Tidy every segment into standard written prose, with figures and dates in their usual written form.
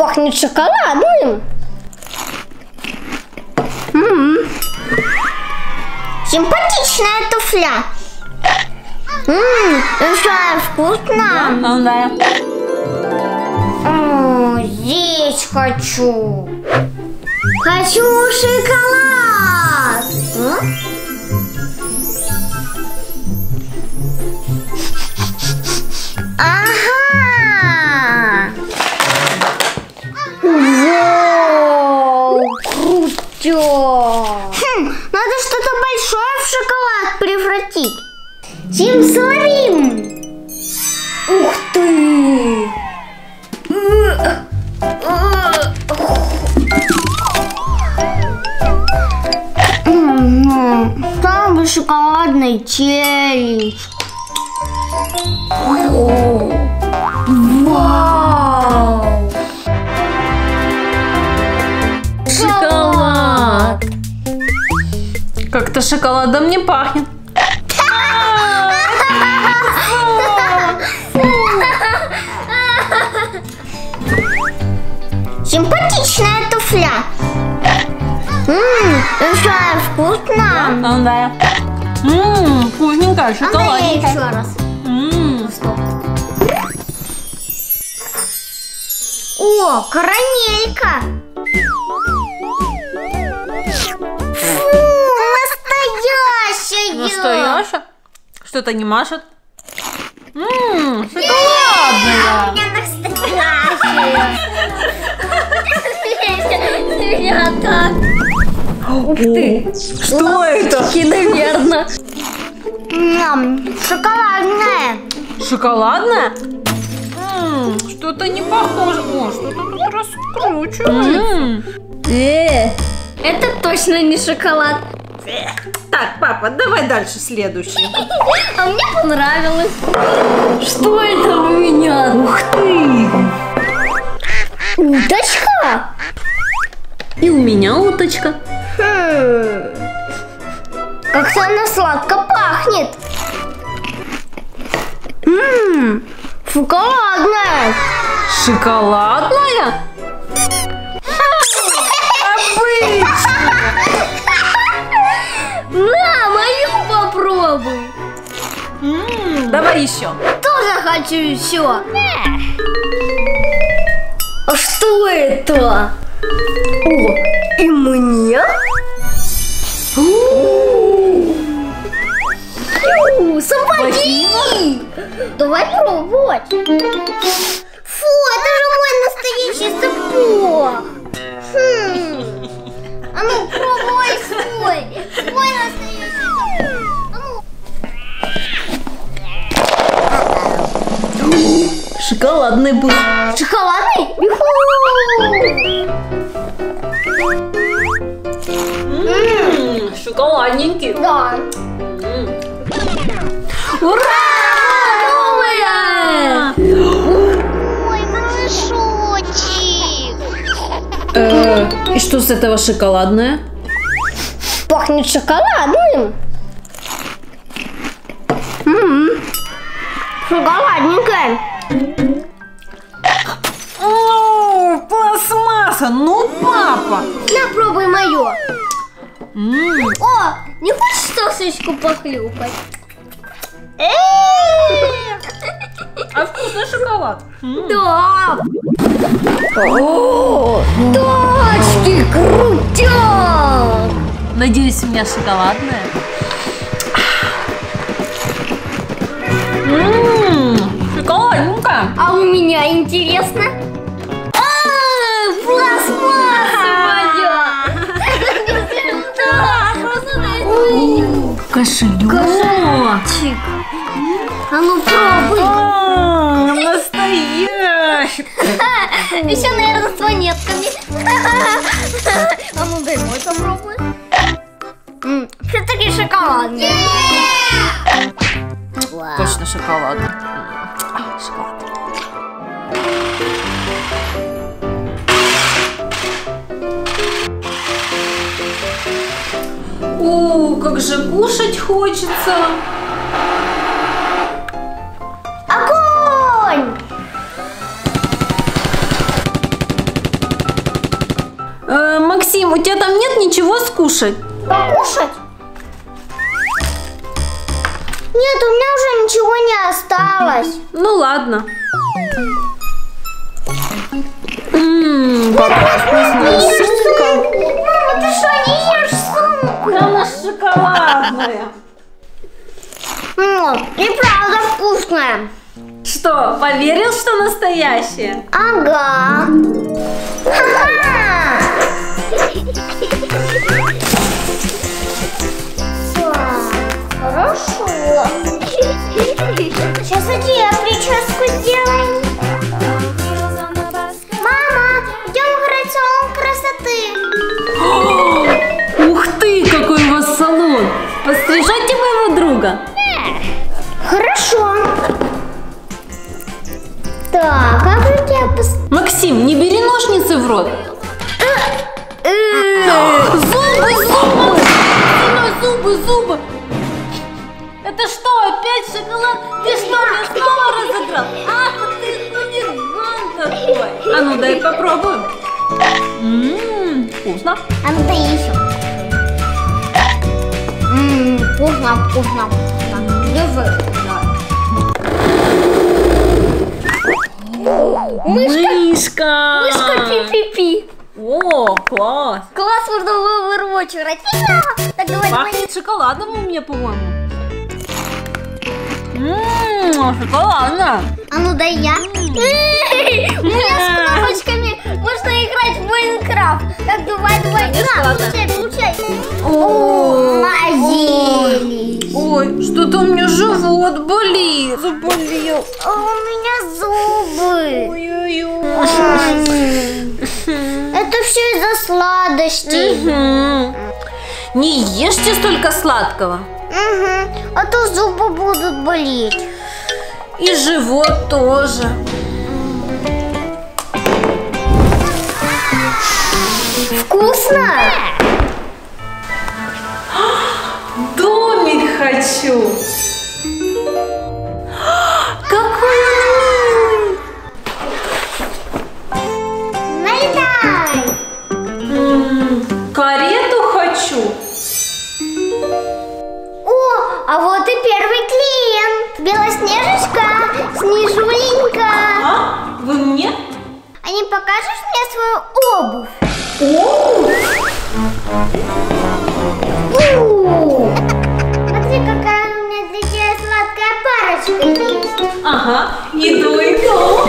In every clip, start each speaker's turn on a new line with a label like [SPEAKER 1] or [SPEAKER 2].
[SPEAKER 1] Пахнет шоколадным. Симпатичная туфля. Какая вкусная.
[SPEAKER 2] Да.
[SPEAKER 1] Здесь хочу. Хочу шоколад. Ага. Вау, круто. Надо что-то большое в шоколад превратить. Сим-салим. Ух ты. Самый шоколадный челлендж. Вау!
[SPEAKER 2] Шоколад. Как-то шоколадом не пахнет.
[SPEAKER 1] Симпатичная туфля. Какая вкусная.
[SPEAKER 2] Да. Вкусненькая, шоколадненькая.
[SPEAKER 1] Еще раз. Стоп. О, карамелька. Фу, настоящая.
[SPEAKER 2] Настоящая? Что-то не машет?
[SPEAKER 1] У
[SPEAKER 2] Шоколадная.
[SPEAKER 1] меня настоящая. Меня так. Ух ты.
[SPEAKER 2] Что это?
[SPEAKER 1] Наверное. Шоколадная.
[SPEAKER 2] Шоколадная? Что-то не похоже. О, что-то тут раскручивается.
[SPEAKER 1] Это точно не шоколад.
[SPEAKER 2] Так, папа, давай дальше следующий.
[SPEAKER 1] А мне понравилось. Что это у меня?
[SPEAKER 2] Ух ты!
[SPEAKER 1] Уточка.
[SPEAKER 2] И у меня уточка.
[SPEAKER 1] Как-то она сладко пахнет. Шоколадная.
[SPEAKER 2] Шоколадная? Обычно.
[SPEAKER 1] На, мою попробуй.
[SPEAKER 2] Давай еще.
[SPEAKER 1] Тоже хочу еще. А что это? О, и мне? Сапоги! Давай пробовать. Фу, это же мой настоящий сапог. А ну, пробуй свой. Свой настоящий сапог.
[SPEAKER 2] Шоколадный был.
[SPEAKER 1] Шоколадный?
[SPEAKER 2] Шоколадненький.
[SPEAKER 1] Да.
[SPEAKER 2] Ура!
[SPEAKER 1] Новая! Ой, малышочек.
[SPEAKER 2] И что с этого шоколадное?
[SPEAKER 1] Пахнет шоколадным. Шоколадненькая.
[SPEAKER 2] О, пластмасса! Ну, папа!
[SPEAKER 1] На, пробуй мое. О, не хочешь сосочку похлюпать?
[SPEAKER 2] А вкусный шоколад.
[SPEAKER 1] Да. О, точки, крутяк.
[SPEAKER 2] Надеюсь, у меня шоколадная. Шоколадненькая.
[SPEAKER 1] А у меня интересно. Пластмассовая.
[SPEAKER 2] Кошелек.
[SPEAKER 1] А ну пробуй.
[SPEAKER 2] Настоящий.
[SPEAKER 1] Еще, наверное, с монетками. А ну дай мой попробуй. Все-таки шоколадный.
[SPEAKER 2] Точно шоколадный. Шоколад. О, как же кушать хочется.
[SPEAKER 1] Огонь!
[SPEAKER 2] Максим, у тебя там нет ничего скушать?
[SPEAKER 1] Покушать? Нет, у меня уже ничего не осталось.
[SPEAKER 2] Ну ладно. Какая вкусная сумка.
[SPEAKER 1] Мама, ты что, не ешь сумку?
[SPEAKER 2] Она шоколадная.
[SPEAKER 1] И правда вкусная.
[SPEAKER 2] Что, поверил, что настоящая?
[SPEAKER 1] Ага. Ха-ха. Хорошо. Сейчас иди, я прическу сделаем. Мама, идем играть в салон красоты.
[SPEAKER 2] Ух ты, какой у вас салон! Пострижете моего друга?
[SPEAKER 1] Хорошо. Так, как же тебя
[SPEAKER 2] Максим, не бери ножницы в рот. Зубы! Это что, опять шоколад? Ты что, меня снова разыграл? Ах ты хулиган такой! А ну дай попробуем. Вкусно.
[SPEAKER 1] А ну дай еще. Вкусно. Держи.
[SPEAKER 2] Мышка!
[SPEAKER 1] Мышка пи-пи-пи.
[SPEAKER 2] О, класс!
[SPEAKER 1] Класс, можно в Overwatch играть. Так, давай.
[SPEAKER 2] Пахнет шоколадом у меня, по-моему. Шоколадно.
[SPEAKER 1] А ну дай я. У меня с кнопочками можно играть в Майнкрафт. Так, давай. На, получай. О, мазелись.
[SPEAKER 2] Ой, что-то у меня живот болит. Заболел.
[SPEAKER 1] А у меня зубы.
[SPEAKER 2] Ой-ой-ой.
[SPEAKER 1] Это все из-за сладостей.
[SPEAKER 2] Не ешьте столько сладкого.
[SPEAKER 1] А то зубы будут болеть.
[SPEAKER 2] И живот тоже.
[SPEAKER 1] Вкусно?
[SPEAKER 2] Домик хочу. Какой он милый.
[SPEAKER 1] Налетай.
[SPEAKER 2] Карету хочу.
[SPEAKER 1] О, а вот и первый клиент. Белоснежечка, Снежуленька.
[SPEAKER 2] А? Вы мне?
[SPEAKER 1] А не покажешь мне свою обувь? Смотри, какая у меня для тебя сладкая парочка есть.
[SPEAKER 2] Ага, иду.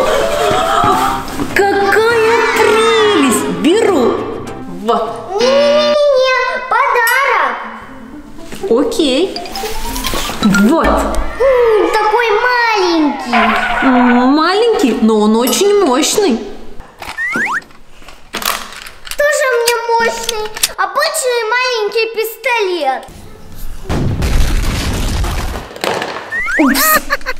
[SPEAKER 2] Какая прелесть! Беру. Вот.
[SPEAKER 1] Не-не-не, подарок.
[SPEAKER 2] Окей. Вот.
[SPEAKER 1] Такой маленький.
[SPEAKER 2] Маленький, но он очень мощный.
[SPEAKER 1] Тоже мне мощный. Обычный маленький пистолет. Упс.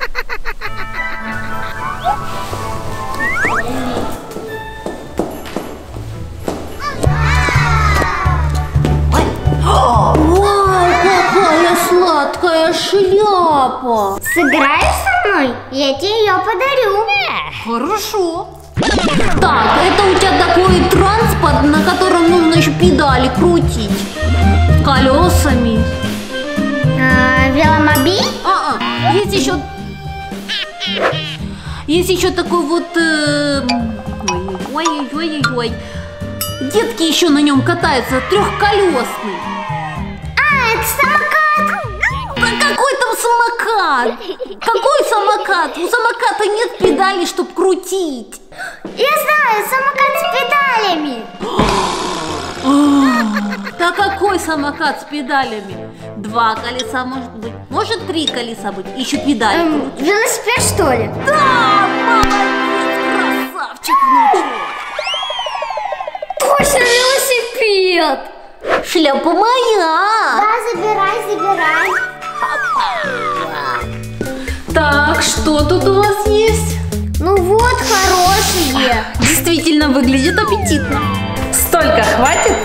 [SPEAKER 2] Вау, какая сладкая шляпа.
[SPEAKER 1] Сыграешь со мной? Я тебе ее подарю.
[SPEAKER 2] Хорошо. Так, это у тебя такой транспорт, на котором нужно еще педали крутить. Колесами.
[SPEAKER 1] Веломобиль?
[SPEAKER 2] Есть еще такой вот... Ой. Детки еще на нем катаются, трехколесный.
[SPEAKER 1] Это самокат.
[SPEAKER 2] Да какой там самокат? Какой самокат? У самоката нет педалей, чтобы крутить.
[SPEAKER 1] Я знаю, самокат с педалями.
[SPEAKER 2] Да какой самокат с педалями? 2 колеса может быть, может 3 колеса быть, еще педали крутить.
[SPEAKER 1] Велосипед, что ли?
[SPEAKER 2] Да, молодец, красавчик, внучок.
[SPEAKER 1] Точно велосипед.
[SPEAKER 2] Шляпа моя.
[SPEAKER 1] Да, забирай.
[SPEAKER 2] Так, что тут у вас есть?
[SPEAKER 1] Ну вот, хорошие.
[SPEAKER 2] Действительно выглядит аппетитно. Столько хватит?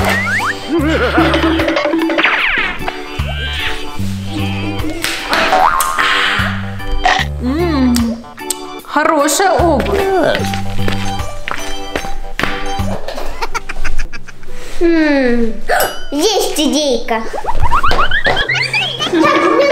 [SPEAKER 2] Хорошая обувь.
[SPEAKER 1] Есть идейка. Так, мне